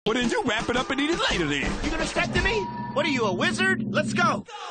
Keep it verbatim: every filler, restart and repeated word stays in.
Well, then you wrap it up and eat it later then. You gonna step to me? What are you, a wizard? Let's go.